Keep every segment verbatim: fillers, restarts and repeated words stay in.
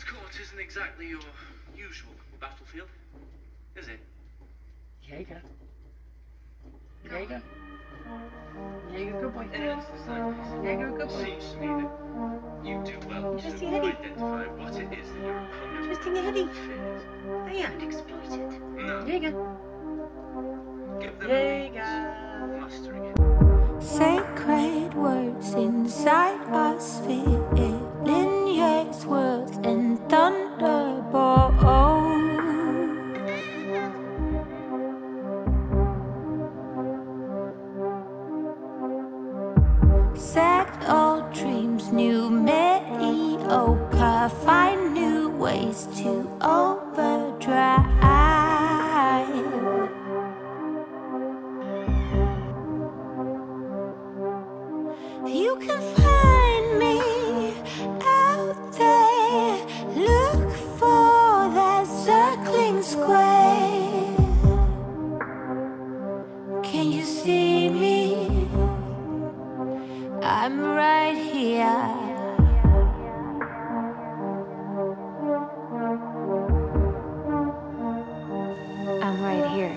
Lord's Court isn't exactly your usual battlefield, is it? Jäga. Jäga. Jäga, good boy. Jäga, good boy. Seems to me that you do well to Twisting your head. identify what it is that your opponent Twisting your heady. fears. Hiya. And exploit it. No. Jäga. Give them Jäga. means of mastering it. Sacred words inside us, filling years, worlds and thunderbolts. Sad old dreams, new mediocre, find new ways to overdrive. You can find me out there. Look for that circling square. Can you see me? I'm right here. I'm right here.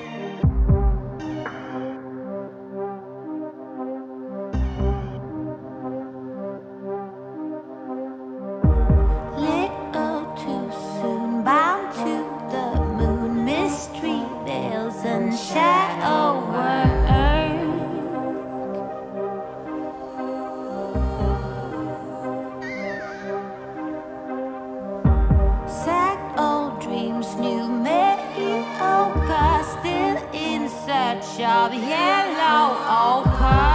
Little too soon, bound to the moon, mystery veils and shadow work. Sad old dreams, new mediocre, still in search of yellow ochre.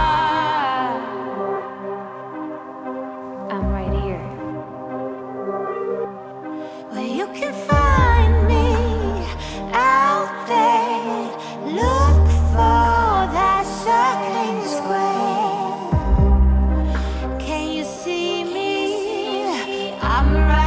I'm right here. Well, you can find me out there. Look for that circling square. Can you see me? I'm right